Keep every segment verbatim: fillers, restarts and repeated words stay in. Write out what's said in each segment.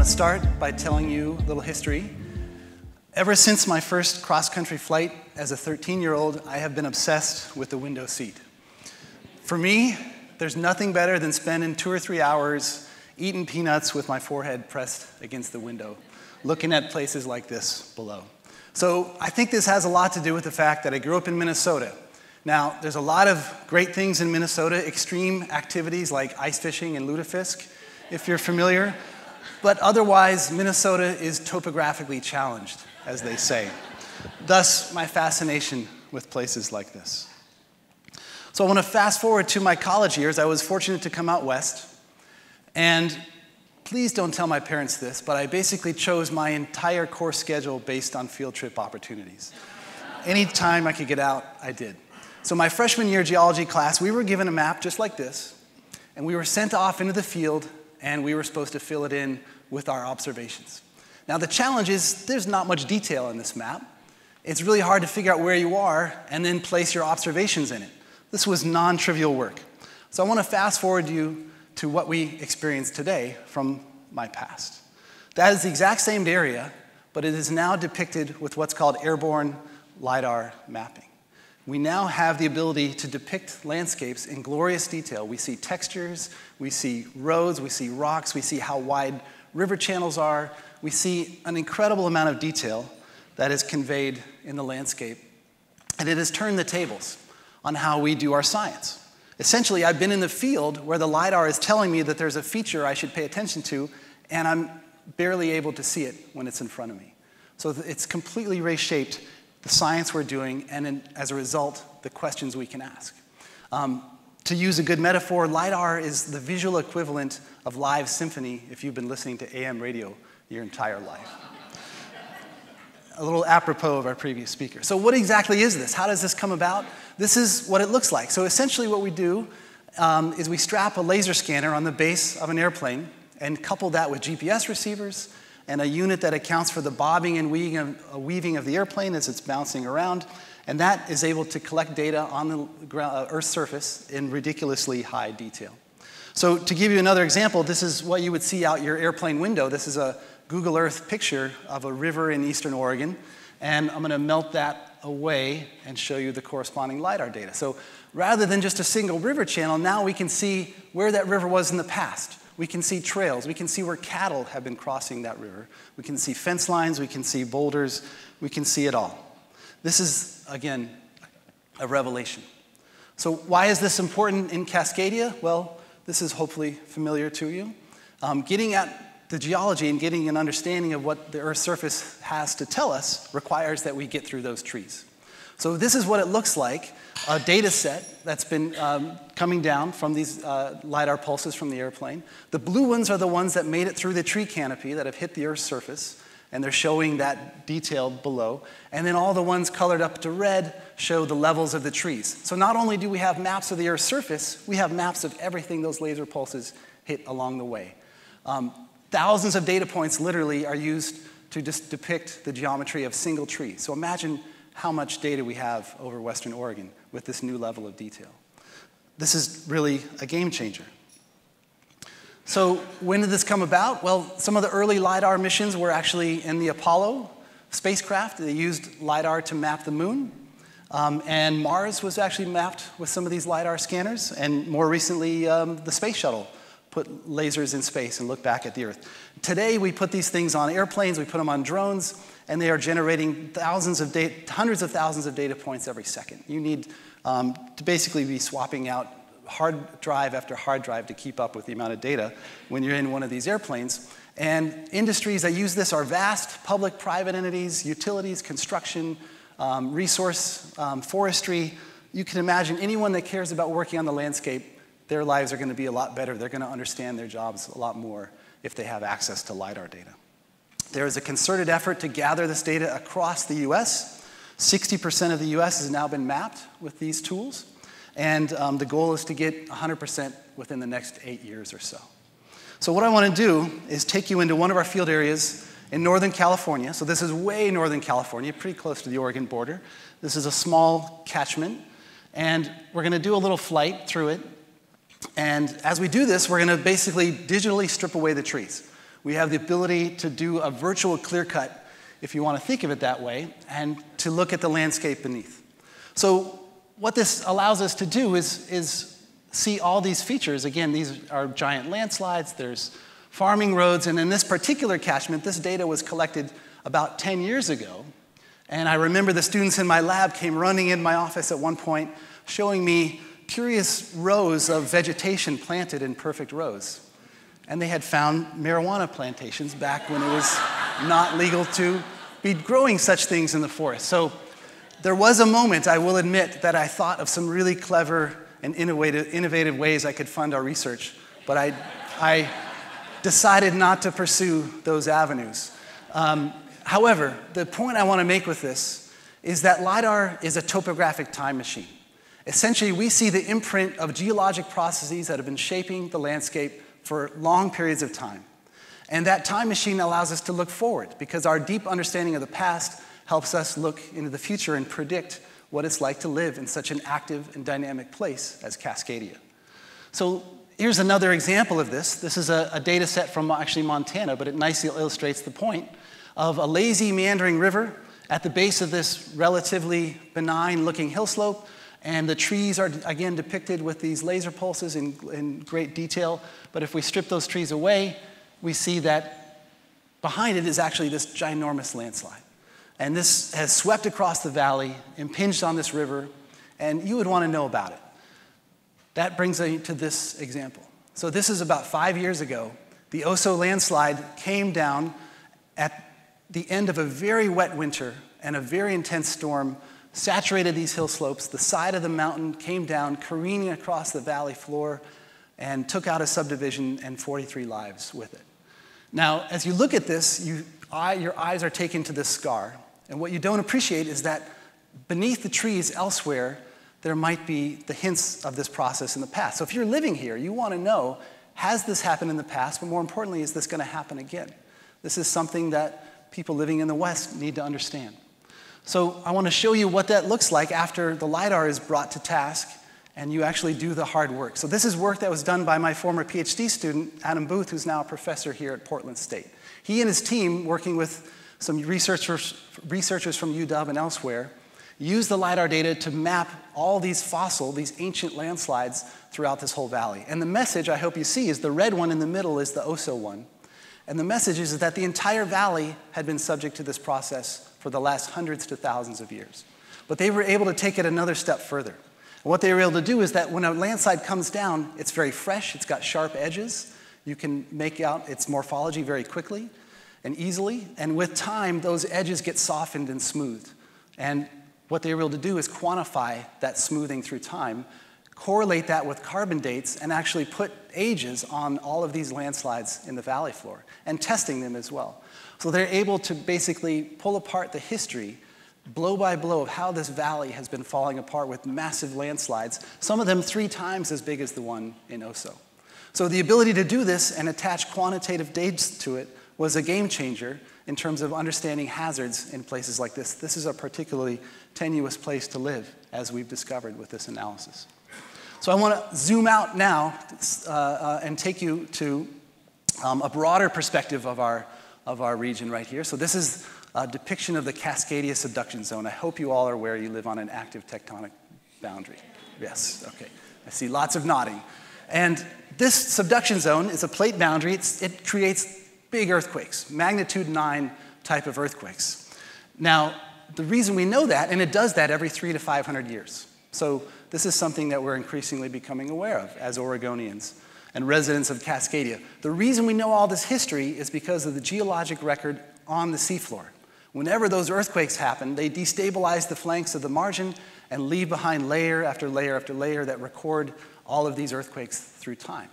to start by telling you a little history. Ever since my first cross-country flight as a thirteen-year-old, I have been obsessed with the window seat. For me, there's nothing better than spending two or three hours eating peanuts with my forehead pressed against the window, looking at places like this below. So I think this has a lot to do with the fact that I grew up in Minnesota. Now, there's a lot of great things in Minnesota, extreme activities like ice fishing and lutefisk, if you're familiar. But otherwise, Minnesota is topographically challenged, as they say. Thus, my fascination with places like this. So I want to fast forward to my college years. I was fortunate to come out west. And please don't tell my parents this, but I basically chose my entire course schedule based on field trip opportunities. Anytime I could get out, I did. So my freshman year geology class, we were given a map just like this, and we were sent off into the field, and we were supposed to fill it in with our observations. Now the challenge is there's not much detail in this map. It's really hard to figure out where you are and then place your observations in it. This was non-trivial work. So I want to fast forward you to what we experience today from my past. That is the exact same area, but it is now depicted with what's called airborne LiDAR mapping. We now have the ability to depict landscapes in glorious detail. We see textures, we see roads, we see rocks, we see how wide river channels are. We see an incredible amount of detail that is conveyed in the landscape. And it has turned the tables on how we do our science. Essentially, I've been in the field where the LiDAR is telling me that there's a feature I should pay attention to, and I'm barely able to see it when it's in front of me. So it's completely reshaped the science we're doing, and in, as a result, the questions we can ask. Um, to use a good metaphor, LiDAR is the visual equivalent of live symphony if you've been listening to A M radio your entire life. A little apropos of our previous speaker. So what exactly is this? How does this come about? This is what it looks like. So essentially what we do um, is we strap a laser scanner on the base of an airplane and couple that with G P S receivers and a unit that accounts for the bobbing and weaving of, uh, weaving of the airplane as it's bouncing around. And that is able to collect data on the ground, uh, Earth's surface in ridiculously high detail. So to give you another example, this is what you would see out your airplane window. This is a Google Earth picture of a river in eastern Oregon. And I'm going to melt that away and show you the corresponding LiDAR data. So rather than just a single river channel, now we can see where that river was in the past. We can see trails. We can see where cattle have been crossing that river. We can see fence lines. We can see boulders. We can see it all. This is, again, a revelation. So why is this important in Cascadia? Well, this is hopefully familiar to you. Um, getting at the geology and getting an understanding of what the Earth's surface has to tell us requires that we get through those trees. So this is what it looks like, a data set that's been um, coming down from these uh, LiDAR pulses from the airplane. The blue ones are the ones that made it through the tree canopy that have hit the Earth's surface, and they're showing that detail below. And then all the ones colored up to red show the levels of the trees. So not only do we have maps of the Earth's surface, we have maps of everything those laser pulses hit along the way. Um, thousands of data points literally are used to just depict the geometry of single trees. So imagine how much data we have over Western Oregon with this new level of detail. This is really a game changer. So when did this come about? Well, some of the early LiDAR missions were actually in the Apollo spacecraft. They used LiDAR to map the moon. Um, and Mars was actually mapped with some of these LiDAR scanners. And more recently, um, the space shuttle put lasers in space and looked back at the Earth. Today, we put these things on airplanes, we put them on drones, and they are generating thousands of data, hundreds of thousands of data points every second. You need um, to basically be swapping out hard drive after hard drive to keep up with the amount of data when you're in one of these airplanes. And industries that use this are vast, public, private entities, utilities, construction, um, resource, um, forestry. You can imagine anyone that cares about working on the landscape, their lives are going to be a lot better. They're going to understand their jobs a lot more if they have access to LiDAR data. There is a concerted effort to gather this data across the U S. sixty percent of the U S has now been mapped with these tools. And um, the goal is to get one hundred percent within the next eight years or so. So what I want to do is take you into one of our field areas in Northern California. So this is way Northern California, pretty close to the Oregon border. This is a small catchment. And we're going to do a little flight through it. And as we do this, we're going to basically digitally strip away the trees. We have the ability to do a virtual clear cut, if you want to think of it that way, and to look at the landscape beneath. So what this allows us to do is, is see all these features. Again, these are giant landslides, there's farming roads, and in this particular catchment, this data was collected about ten years ago. And I remember the students in my lab came running in my office at one point, showing me curious rows of vegetation planted in perfect rows. And they had found marijuana plantations back when it was not legal to be growing such things in the forest. So there was a moment, I will admit, that I thought of some really clever and innovative, innovative ways I could fund our research, but I, I decided not to pursue those avenues. Um, however, the point I want to make with this is that LiDAR is a topographic time machine. Essentially, we see the imprint of geologic processes that have been shaping the landscape for long periods of time. And that time machine allows us to look forward because our deep understanding of the past helps us look into the future and predict what it's like to live in such an active and dynamic place as Cascadia. So here's another example of this. This is a, a data set from actually Montana, but it nicely illustrates the point of a lazy meandering river at the base of this relatively benign looking hill slope. And the trees are, again, depicted with these laser pulses in, in great detail. But if we strip those trees away, we see that behind it is actually this ginormous landslide. And this has swept across the valley, impinged on this river, and you would want to know about it. That brings me to this example. So this is about five years ago. The Oso landslide came down at the end of a very wet winter and a very intense storm, saturated these hill slopes. The side of the mountain came down, careening across the valley floor, and took out a subdivision and forty-three lives with it. Now, as you look at this, you, eye, your eyes are taken to this scar. And what you don't appreciate is that beneath the trees elsewhere, there might be the hints of this process in the past. So if you're living here, you want to know, has this happened in the past? But more importantly, is this going to happen again? This is something that people living in the West need to understand. So I want to show you what that looks like after the LiDAR is brought to task and you actually do the hard work. So this is work that was done by my former PhD student, Adam Booth, who's now a professor here at Portland State. He and his team, working with some researchers, researchers from U W and elsewhere, used the LiDAR data to map all these fossil, these ancient landslides throughout this whole valley. And the message I hope you see is the red one in the middle is the Oso one. And the message is that the entire valley had been subject to this process for the last hundreds to thousands of years. But they were able to take it another step further. And what they were able to do is that when a landslide comes down, it's very fresh, it's got sharp edges. You can make out its morphology very quickly and easily. And with time, those edges get softened and smoothed. And what they were able to do is quantify that smoothing through time, correlate that with carbon dates, and actually put ages on all of these landslides in the valley floor, and testing them as well. So they're able to basically pull apart the history, blow by blow, of how this valley has been falling apart with massive landslides, some of them three times as big as the one in Oso. So the ability to do this and attach quantitative dates to it was a game changer in terms of understanding hazards in places like this. This is a particularly tenuous place to live, as we've discovered with this analysis. So I want to zoom out now uh, uh, and take you to um, a broader perspective of our, of our region right here. So this is a depiction of the Cascadia subduction zone. I hope you all are aware you live on an active tectonic boundary. Yes, okay. I see lots of nodding. And this subduction zone is a plate boundary. It's, it creates big earthquakes, magnitude nine type of earthquakes. Now, the reason we know that, and it does that every three to five hundred years. So this is something that we're increasingly becoming aware of as Oregonians and residents of Cascadia. The reason we know all this history is because of the geologic record on the seafloor. Whenever those earthquakes happen, they destabilize the flanks of the margin and leave behind layer after layer after layer that record all of these earthquakes through time.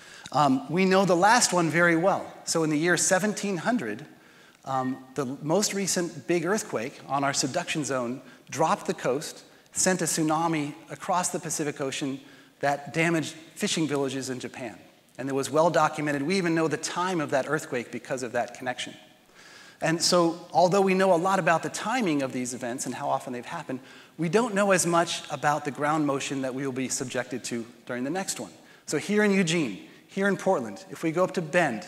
Um, we know the last one very well. So in the year seventeen hundred, um, the most recent big earthquake on our subduction zone dropped the coast, sent a tsunami across the Pacific Ocean that damaged fishing villages in Japan. And it was well documented. We even know the time of that earthquake because of that connection. And so, although we know a lot about the timing of these events and how often they've happened, we don't know as much about the ground motion that we will be subjected to during the next one. So here in Eugene, here in Portland, if we go up to Bend,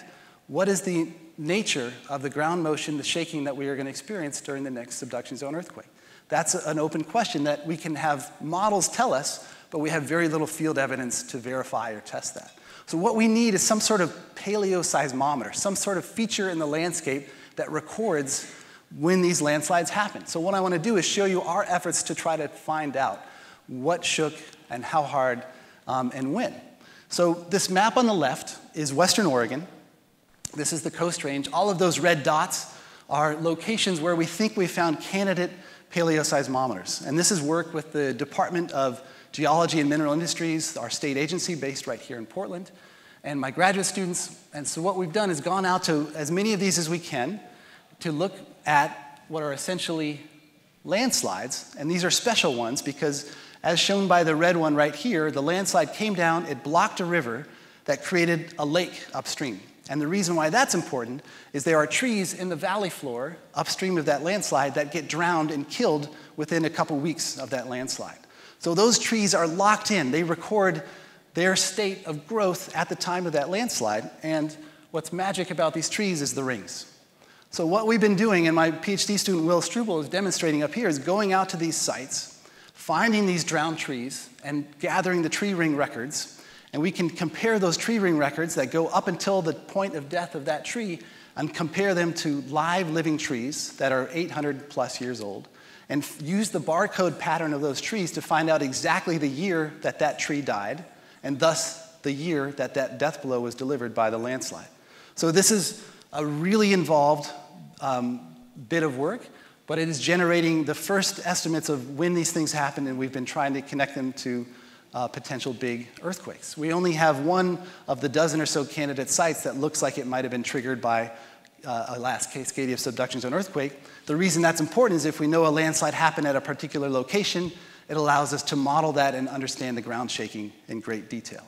what is the nature of the ground motion, the shaking that we are going to experience during the next subduction zone earthquake? That's an open question that we can have models tell us, but we have very little field evidence to verify or test that. So what we need is some sort of paleoseismometer, some sort of feature in the landscape that records when these landslides happen. So what I want to do is show you our efforts to try to find out what shook and how hard um, and when. So this map on the left is Western Oregon. This is the Coast Range. All of those red dots are locations where we think we found candidate paleoseismometers. And this is work with the Department of Geology and Mineral Industries, our state agency based right here in Portland, and my graduate students. And so what we've done is gone out to as many of these as we can to look at what are essentially landslides. And these are special ones because, as shown by the red one right here, the landslide came down, it blocked a river that created a lake upstream. And the reason why that's important is there are trees in the valley floor upstream of that landslide that get drowned and killed within a couple weeks of that landslide. So those trees are locked in. They record their state of growth at the time of that landslide. And what's magic about these trees is the rings. So what we've been doing, and my PhD student Will Struble is demonstrating up here, is going out to these sites, finding these drowned trees, and gathering the tree ring records. And we can compare those tree ring records that go up until the point of death of that tree and compare them to live living trees that are eight hundred plus years old, and use the barcode pattern of those trees to find out exactly the year that that tree died, and thus the year that that death blow was delivered by the landslide. So this is a really involved um, bit of work, but it is generating the first estimates of when these things happen, and we've been trying to connect them to Uh, potential big earthquakes. We only have one of the dozen or so candidate sites that looks like it might have been triggered by uh, a last Cascadia subduction zone earthquake. The reason that's important is if we know a landslide happened at a particular location, it allows us to model that and understand the ground shaking in great detail.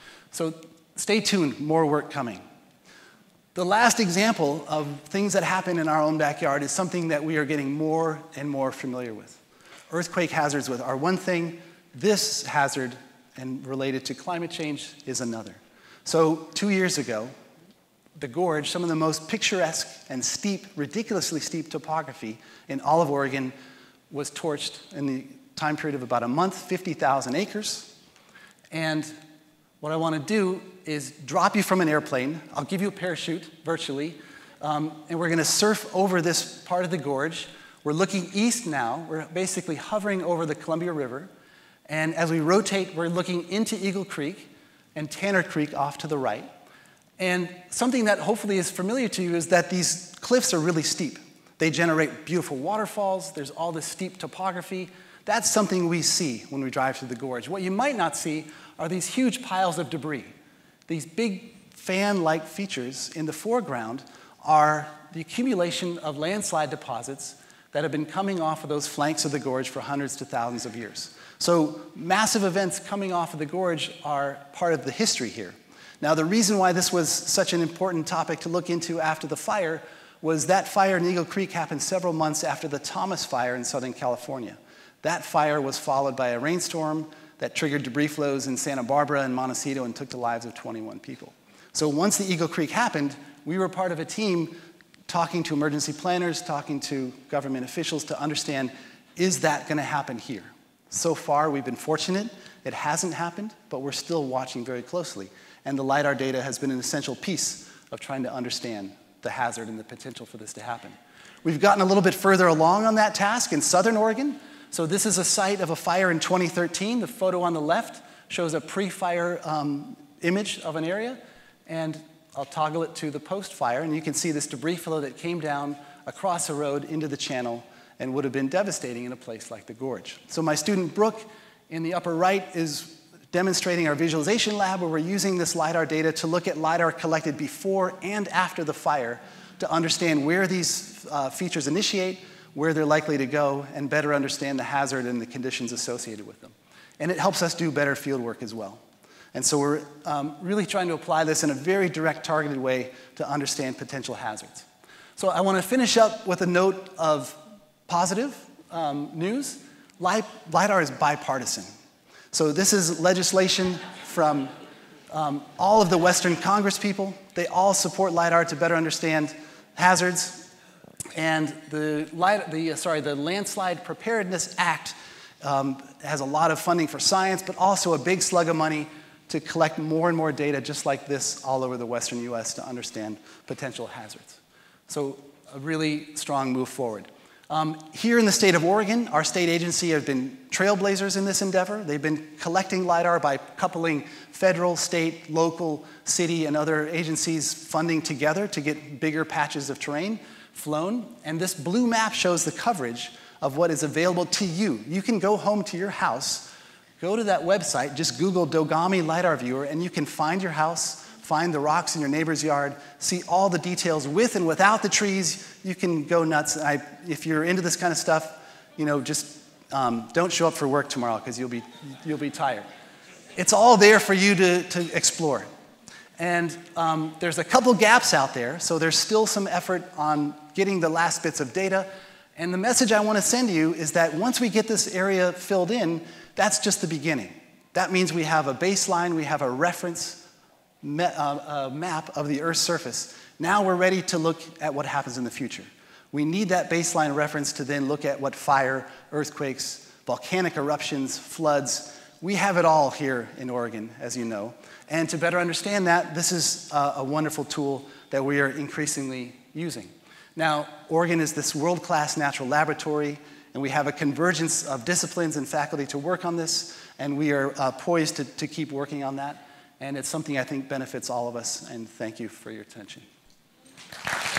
So stay tuned, more work coming. The last example of things that happen in our own backyard is something that we are getting more and more familiar with. Earthquake hazards are one thing. This hazard, and related to climate change, is another. So two years ago, the gorge, some of the most picturesque and steep, ridiculously steep topography in all of Oregon, was torched in the time period of about a month, fifty thousand acres. And what I want to do is drop you from an airplane. I'll give you a parachute, virtually, um, and we're going to surf over this part of the gorge. We're looking east now. We're basically hovering over the Columbia River. And as we rotate, we're looking into Eagle Creek and Tanner Creek off to the right. And something that hopefully is familiar to you is that these cliffs are really steep. They generate beautiful waterfalls. There's all this steep topography. That's something we see when we drive through the gorge. What you might not see are these huge piles of debris. These big fan-like features in the foreground are the accumulation of landslide deposits that have been coming off of those flanks of the gorge for hundreds to thousands of years. So massive events coming off of the gorge are part of the history here. Now, the reason why this was such an important topic to look into after the fire was that fire in Eagle Creek happened several months after the Thomas Fire in Southern California. That fire was followed by a rainstorm that triggered debris flows in Santa Barbara and Montecito and took the lives of twenty-one people. So once the Eagle Creek happened, we were part of a team talking to emergency planners, talking to government officials to understand, is that going to happen here? So far, we've been fortunate. It hasn't happened, but we're still watching very closely. And the LiDAR data has been an essential piece of trying to understand the hazard and the potential for this to happen. We've gotten a little bit further along on that task in Southern Oregon. So this is a site of a fire in twenty thirteen. The photo on the left shows a pre-fire um, image of an area. And I'll toggle it to the post-fire, and you can see this debris flow that came down across a road into the channel and would have been devastating in a place like the gorge. So my student Brooke in the upper right is demonstrating our visualization lab where we're using this LiDAR data to look at LiDAR collected before and after the fire to understand where these uh, features initiate, where they're likely to go, and better understand the hazard and the conditions associated with them. And it helps us do better field work as well. And so we're um, really trying to apply this in a very direct, targeted way to understand potential hazards. So I want to finish up with a note of positive um, news. LiDAR is bipartisan. So this is legislation from um, all of the Western Congress people, They all support LiDAR to better understand hazards. And the, the, sorry, the Landslide Preparedness Act um, has a lot of funding for science, but also a big slug of money to collect more and more data just like this all over the western U S to understand potential hazards. So a really strong move forward. Um, here in the state of Oregon, our state agency have been trailblazers in this endeavor. They've been collecting LiDAR by coupling federal, state, local, city, and other agencies funding together to get bigger patches of terrain flown. And this blue map shows the coverage of what is available to you. You can go home to your house, go to that website, just Google Dogami LiDAR Viewer, and you can find your house, find the rocks in your neighbor's yard, see all the details with and without the trees. You can go nuts. I, if you're into this kind of stuff, you know, just um, don't show up for work tomorrow because you'll be, you'll be tired. It's all there for you to, to explore. And um, there's a couple gaps out there, so there's still some effort on getting the last bits of data. And the message I want to send you is that once we get this area filled in, that's just the beginning. That means we have a baseline, we have a reference me uh, a map of the Earth's surface. Now we're ready to look at what happens in the future. We need that baseline reference to then look at what fire, earthquakes, volcanic eruptions, floods. We have it all here in Oregon, as you know. And to better understand that, this is a, a wonderful tool that we are increasingly using. Now, Oregon is this world-class natural laboratory, and we have a convergence of disciplines and faculty to work on this, and we are uh, poised to, to keep working on that. And it's something I think benefits all of us, and thank you for your attention.